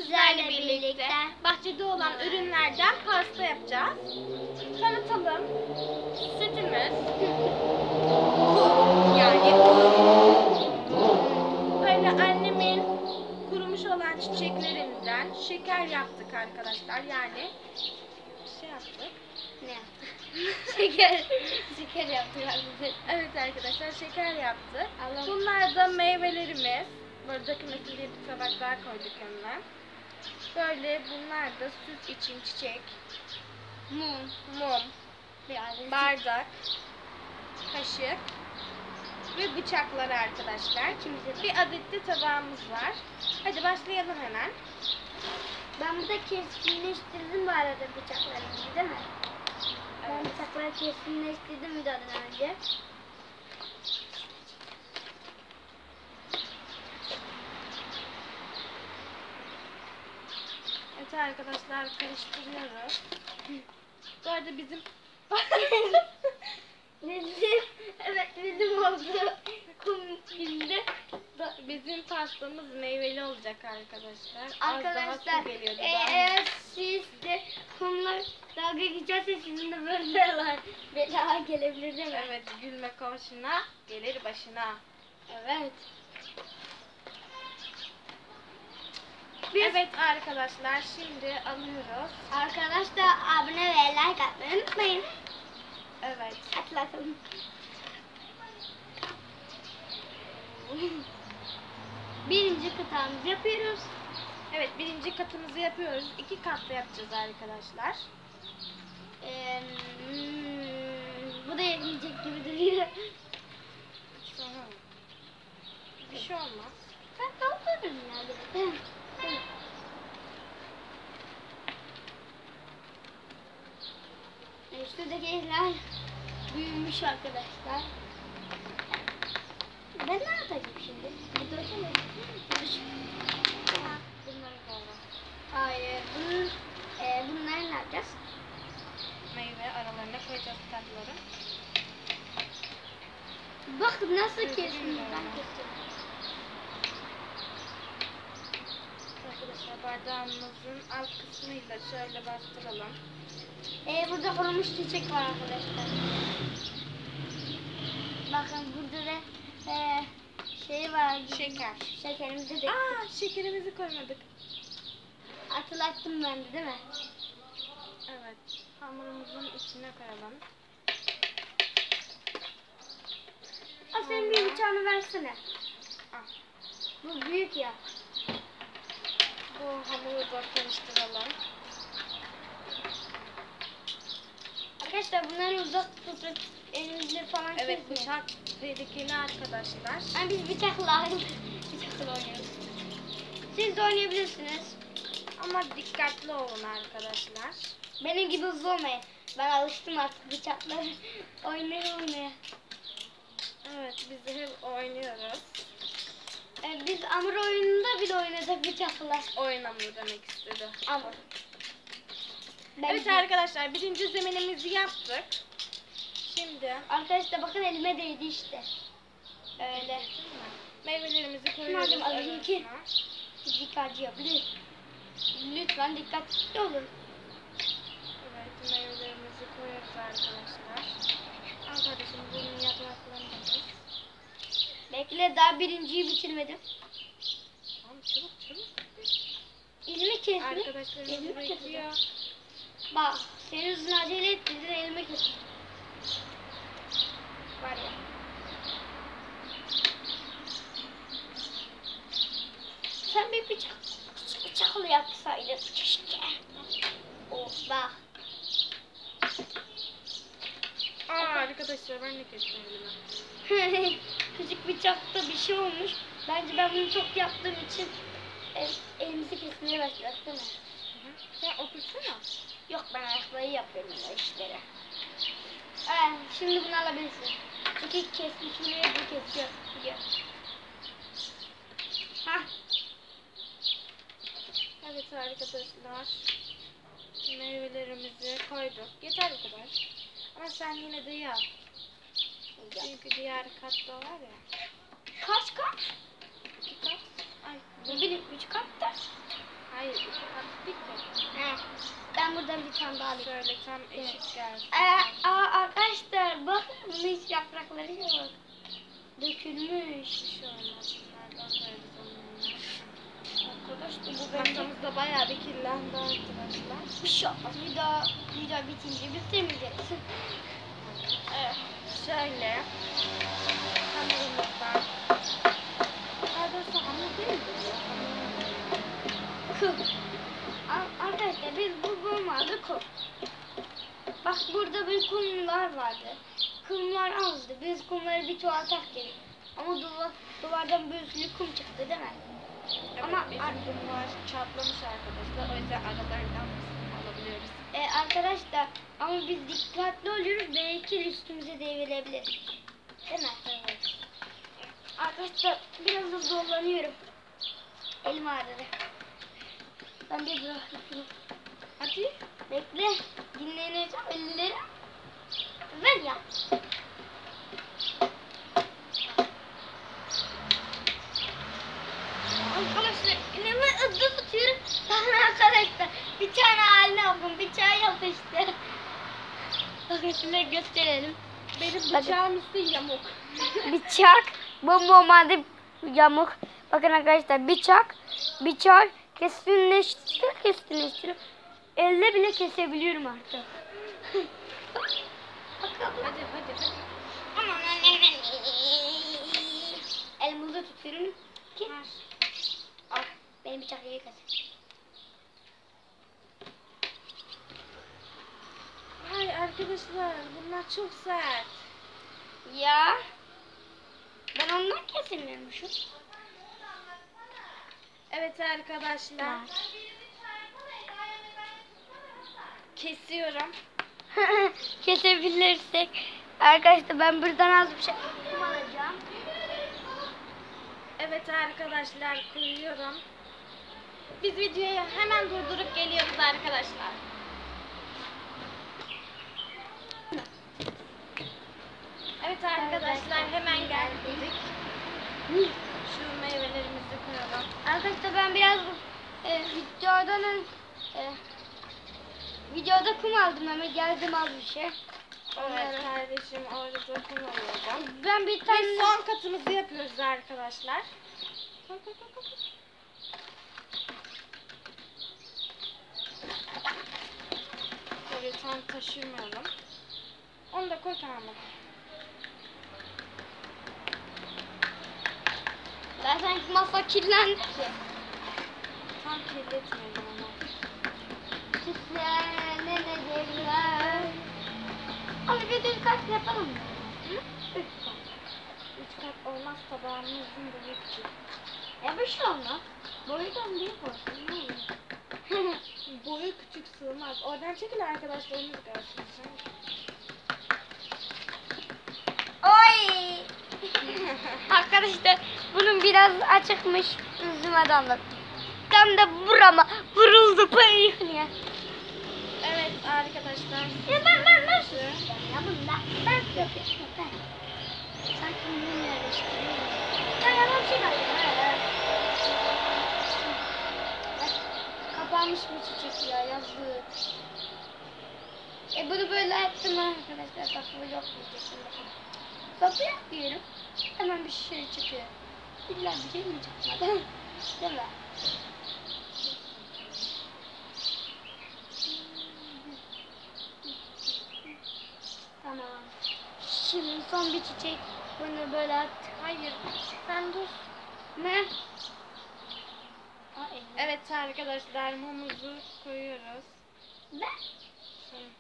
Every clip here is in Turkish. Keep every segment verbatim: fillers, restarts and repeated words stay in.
sizlerle birlikte bahçede olan ürünlerden pasta yapacağız. Tanıtalım. Sütümüz. Yani böyle annemin kurumuş olan çiçeklerinden şeker yaptık arkadaşlar. Yani şey yaptık. Ne yaptık? şeker. Şeker yaptık arkadaşlar. Evet arkadaşlar, şeker yaptık. Allah. Bunlar da meyvelerimiz. Böyle dökülmesin diye bir tabaklar koyduk önüne. Böyle bunlar da süt için çiçek, Mum. mum, Biraz bardak, kaşık ve bıçaklar arkadaşlar. İkimize de. Bir adet de tabağımız var. Hadi başlayalım hemen. Ben burada keskinleştirdim bu arada bıçaklarımı, değil mi? Ben Evet. bıçakları keskinleştirdim videodan önce. Evet arkadaşlar, karıştırıyoruz. Bu arada bizim Bizim, evet bizim oldu. Kum günde. bizim pastamız meyveli olacak arkadaşlar. Az Arkadaşlar, daha su geliyordu. e, daha. eğer siz de kumlar dalga geçerse sizin de böyle var. Bela gelebilir değil mi? Evet, gülme komşuna gelir başına. Evet. Evet arkadaşlar, şimdi alıyoruz. Arkadaşlar abone ve like atmayı unutmayın. Evet. Atlatalım. Birinci kıtamızı yapıyoruz. Evet, birinci katımızı yapıyoruz. İki katlı yapacağız arkadaşlar. Ee, hmm, bu da yetmeyecek gibi duruyor. Sonra bir şey olmaz. Ben kaldırırım ya. Değil mi? Şuradaki eller büyümüş arkadaşlar. Ben ne yapacağım şimdi? Bir dökelim. Bunları koyalım. Hayır. Bunun, e, bunları ne yapacağız? Meyve aralarına koyacağız tatlıları. Bak nasıl Düzgün kestim. böyle. Ben kestim. Arkadaşlar, bardağımızın alt kısmıyla şöyle bastıralım. E, burada kurumuş çiçek var arkadaşlar. Bakın burada da e, şey var. Şeker. Şekerimizi de Aa, şekerimizi koymadık. hatırlattım ben de, değil mi? Evet. Hamurumuzun içine koyalım. Aa, sen bir bıçağını versene. Al. Bu büyük ya. Bu hamuru da karıştıralım. Arkadaşlar bunları uzak tutun. Elinizle falan Evet, kesmeyin. bıçak tehlikeli arkadaşlar. Yani biz bıçakla bıçakla oynuyoruz. Siz de oynayabilirsiniz. Ama dikkatli olun arkadaşlar. Benim gibi hızlı olmayın. Ben alıştım artık bıçakları oynaya oynaya. Evet, biz de hep oynuyoruz. Ee, biz hamur oyununda bile oynadık bıçakla. Oyun hamuru demek istedi. Hamur. Ben Evet arkadaşlar, birinci zeminimizi yaptık. Şimdi Arkadaşlar bakın elime değdi işte. Öyle. meyvelerimizi koyuyoruz Madem alayım ki. arasına. Dikkatli yapın. Lütfen dikkatli olun. Evet, meyvelerimizi koyuyoruz arkadaşlar. Al kardeşim, bunun yapraklarını alıyoruz. Bekle, daha birinciyi bitirmedim. Tamam, çabuk çabuk. Elimi kestim. Arkadaşlarımız Elimi bekliyor. Bak, senin hızın acele ettirdin, elime kestim. Var ya. Sen bir bıçak, bıçakla yapsaydın keşke. Of bak. Aa arkadaşlar, ben de kestim elime. Küçük bıçakta bir şey olmuş. Bence ben bunu çok yaptığım için el, elimizi kesmeye başladık, değil mi? Sen otursana. Yok, ben ayakları yapıyorum o işleri. Ee, şimdi bunu alabilirsin. Çünkü kesmişliği bu kesiyor. Gidiyor. Hah. Evet arkadaşlar, meyvelerimizi koyduk. Yeter bu kadar. Ama sen yine de yap. Çünkü diğer katta var ya. Kaç kat? İki kat. Ay, Ne bileyim, üç kat da. hayır. Ben buradan bir tane daha alayım. Şöyle tam eşit gelsin. Ee, aa, arkadaşlar bakın bunun hiç yaprakları yok. Dökülmüş. Bir şey olmaz. Bunlardan koyarız onunla. Arkadaşlar bu bence Masamızda bayağı bir kirlendi arkadaşlar. bir şey olmaz. Bir daha, bir daha bitince biz temizleriz. Evet. Şöyle. Hamurumuzdan. Daha doğrusu hamur değil bu. Kum. Ar- Arkadaşlar biz bu bulmadı kum. Bak burada bir kumlar vardı. Kumlar azdı. Biz kumları bir çoğaltak gerek. Ama duvar, duvardan bir sürü kum çıktı değil mi? Evet, Ama bizim ar- bunlar çatlamış arkadaşlar. O yüzden aralarından biz alabiliyoruz. E, arkadaşlar ama biz dikkatli oluyoruz. Belki üstümüze devrilebilir. Değil mi? Evet. Arkadaşlar biraz da zorlanıyorum. Elim ağrıdı. Ben bir bırakayım. Hadi. Bekle. Dinleneceğim elleri. Ver ya. Arkadaşlar elimi ıdı tutuyorum. Arkadaşlar bir tane haline bakın. Bıçağı yapıştı. Bakın size gösterelim. Benim bıçağım üstü yamuk. Bıçak. Bu normalde yamuk. Bakın arkadaşlar bıçak. Bıçak kesinleştiriyor. Kesinleştiriyor. Elle bile kesebiliyorum artık. Hadi hadi hadi. Elimizde tutuyorum ki. Ver. Al. Benim bıçak iyi kes. Ay arkadaşlar bunlar çok sert. Ya. Ben ondan kesemiyormuşum. Evet arkadaşlar. Kesiyorum. Kesebilirsek. Arkadaşlar ben buradan az bir şey alacağım. Evet arkadaşlar koyuyorum. Biz videoyu hemen durdurup geliyoruz arkadaşlar. Evet arkadaşlar hemen geldik. Şu meyvelerimizi koyalım. Arkadaşlar ben biraz e, videodan ön- e, videoda kum aldım ama geldim az bir şey. Evet kardeşim orada kum alıyordum. Ben bir tane Biz son katımızı yapıyoruz arkadaşlar. Koy, koy, koy, koy. Böyle tam taşırmayalım. Onu da koy tamam mı? ben sanki masa kirlendi ki. Tam kirletmeyelim onu. Titrenenecekler. Ama bir de kaç yapalım mı? Hı? Üç kat. Üç kat olmaz tabağımızın boyu küçük. E bir şey olmaz. Boyudan büyük olsun. Ne olur? Boyu küçük sığmaz. Oradan çekil arkadaşlarımız görsün. Oy! Arkadaşlar bunun biraz açıkmış. Üzüme damladı. Tam da burama vuruldu payıhlıya. Evet arkadaşlar. Ya ben ben ben ya bunda ben yapıyorum ben. Sanki bunu yerleştiriyorum. Ya yalan şey var ya. Kapanmış bir çiçek ya yazık. E bunu böyle yaptım arkadaşlar. Bak bu yok diyecektim. Sapı yapıyorum. Hemen bir şey çıkıyor. İlla bir şey mi çıkmadı? Değil mi? Tamam. Şimdi son bir çiçek. Bunu böyle at. Hayır. Sen dur. Ne? Aa, evet. Evet arkadaşlar mumumuzu koyuyoruz. Ben. Ben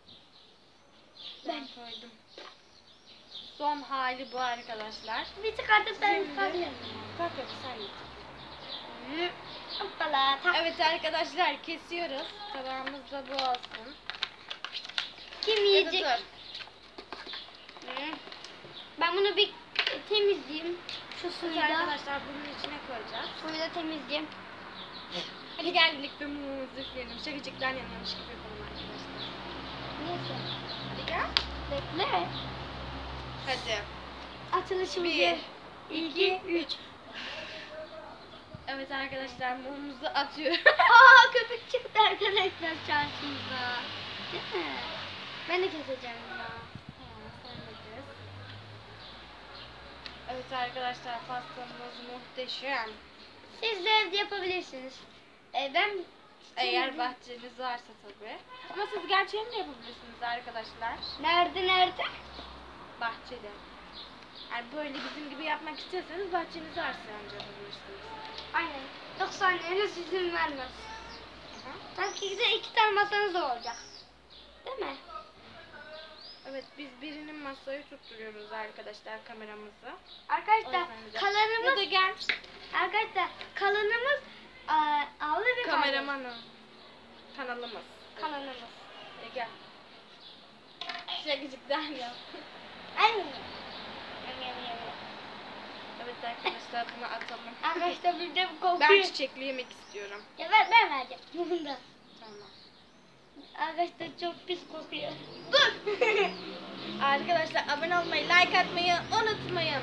Ben. koydum. Son hali bu arkadaşlar. Bir tık artık ben Şimdi- çıkarıyorum. Kalk yok sen git. Hı. Hoppala. Tak. Evet arkadaşlar kesiyoruz. Tabağımız da bu olsun. Kim Ya da yiyecek? dur. Hı. Ben bunu bir temizleyeyim. Şu Biz suyu da, arkadaşlar bunun içine koyacağız. suyu da temizleyeyim. Hadi gel birlikte mumumuzu üfleyelim. Şakacıklar yanıyormuş gibi yapalım arkadaşlar. Neyse. Hadi gel. Bekle. Hadi. Açılışımızı. Bir, iki, üç. Evet Evet arkadaşlar mumumuzu atıyor. Aa köpük çıktı arkadaşlar şansımıza. Değil mi? Ben de keseceğim ya. Sen de kes. Evet arkadaşlar pastamız muhteşem. Siz de evde yapabilirsiniz. Ee, ben Eğer bahçeniz varsa tabii. Ama siz gerçeğini de yapabilirsiniz arkadaşlar. Nerede nerede? Bahçede. Yani böyle bizim gibi yapmak istiyorsanız bahçeniz varsa önce yapabilirsiniz. Aynen. Yoksa anneniz izin vermez. Aha. Sanki de iki tane masanız olacak. Değil mi? Evet biz birinin masayı tutturuyoruz arkadaşlar kameramızı. O Arkadaşlar yüzden de- Ya kalanımız da gel arkadaşlar kalanımız aa, abla ve kardeş. kameramanım. Kanalımız. Kalanımız. E, gel. Şakacıklar yap. Ay. Yum, yum, yum. Evet arkadaşlar bunu atalım. Arkadaşlar bir de bu kokuyor. Ben çiçekli yemek istiyorum. Ya ben, ben vereceğim. Bunu da. Tamam. Arkadaşlar çok pis kokuyor. Dur. Arkadaşlar abone olmayı, like atmayı unutmayın.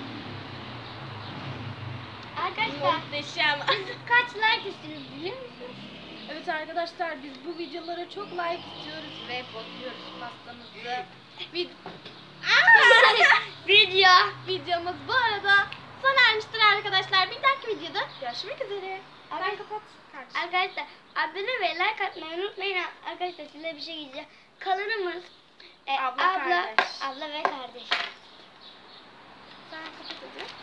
Arkadaşlar Muhteşem. kaç like istiyoruz biliyor musunuz? Evet arkadaşlar biz bu videolara çok like istiyoruz ve bozuyoruz pastamızı. Vid Video. Videomuz bu arada sona ermiştir arkadaşlar. Bir dahaki videoda görüşmek üzere. Sen Arkadaş- kapat. kardeşim. Arkadaşlar abone ve like atmayı unutmayın. Arkadaşlar size bir şey diyeceğim. Kalanımız e, Abla, abla, kardeş. abla ve kardeş. Sen kapat hadi.